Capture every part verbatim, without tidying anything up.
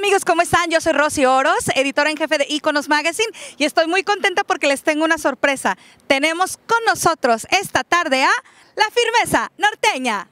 amigos? ¿Cómo están? Yo soy Rosy Oros, editora en jefe de Iconos Magazine, y estoy muy contenta porque les tengo una sorpresa. Tenemos con nosotros esta tarde a La Firmeza Norteña.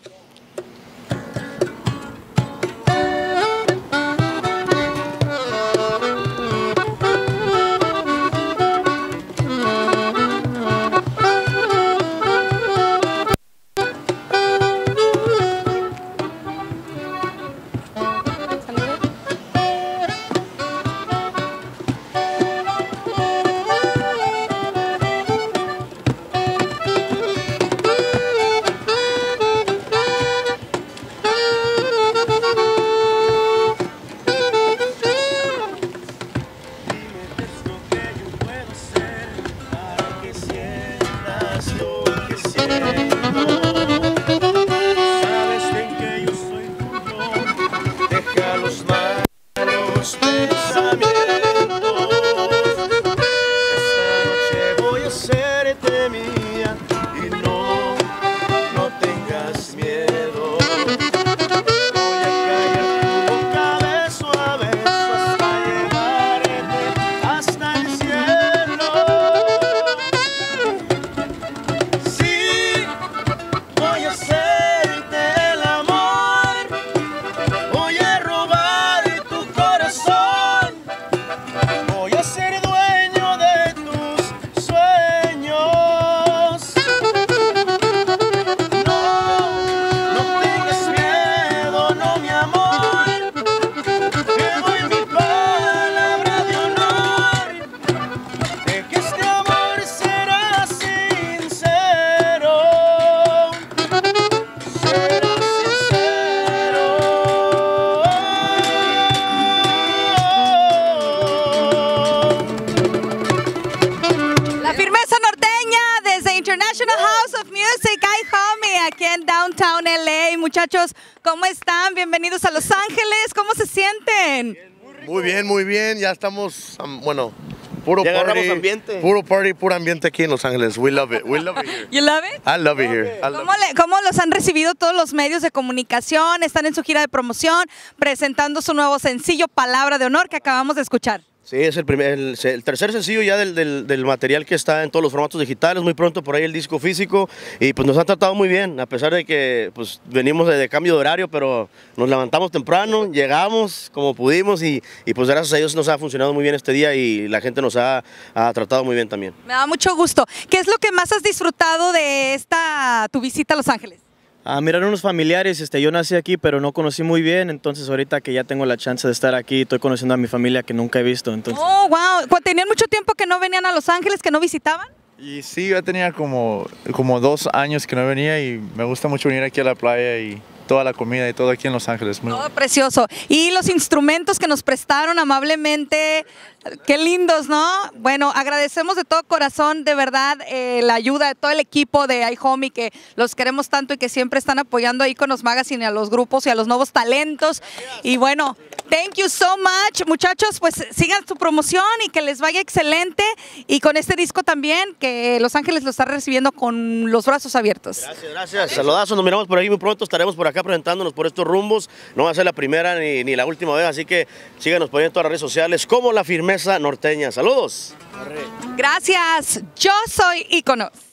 International House of Music, iHomie, aquí en Downtown L A. Muchachos, ¿cómo están? Bienvenidos a Los Ángeles. ¿Cómo se sienten? Muy bien, muy bien. Ya estamos, um, bueno, puro ya party, ambiente. puro party, puro ambiente aquí en Los Ángeles. We love it. We love it here. You love it? I love it here. I love ¿Cómo, le, ¿Cómo los han recibido todos los medios de comunicación? Están en su gira de promoción, presentando su nuevo sencillo, Palabra de Honor, que acabamos de escuchar. Sí, es el, primer, el, el tercer sencillo ya del, del, del material que está en todos los formatos digitales, muy pronto por ahí el disco físico, y pues nos han tratado muy bien, a pesar de que pues venimos de, de cambio de horario, pero nos levantamos temprano, llegamos como pudimos y, y pues gracias a Dios nos ha funcionado muy bien este día y la gente nos ha, ha tratado muy bien también. Me da mucho gusto. ¿Qué es lo que más has disfrutado de esta tu visita a Los Ángeles? A mirar unos familiares, este, yo nací aquí pero no conocí muy bien, entonces ahorita que ya tengo la chance de estar aquí, estoy conociendo a mi familia que nunca he visto. Entonces... Oh, wow, ¿tenían mucho tiempo que no venían a Los Ángeles, que no visitaban? Y sí, yo tenía como, como dos años que no venía y me gusta mucho venir aquí a la playa y toda la comida y todo aquí en Los Ángeles. Muy... Todo precioso. Y los instrumentos que nos prestaron amablemente, qué lindos, ¿no? Bueno, agradecemos de todo corazón, de verdad, eh, la ayuda de todo el equipo de iHomie, que los queremos tanto y que siempre están apoyando a Iconos Magazine, a los grupos y a los nuevos talentos. Y bueno, thank you so much, muchachos, pues sigan su promoción y que les vaya excelente. Y con este disco también, que Los Ángeles lo está recibiendo con los brazos abiertos. Gracias, gracias. Saludazos, nos miramos por ahí muy pronto, estaremos por acá presentándonos por estos rumbos. No va a ser la primera ni, ni la última vez, así que síganos por ahí en todas las redes sociales como La Firmeza Norteña. Saludos. Gracias, yo soy Iconos.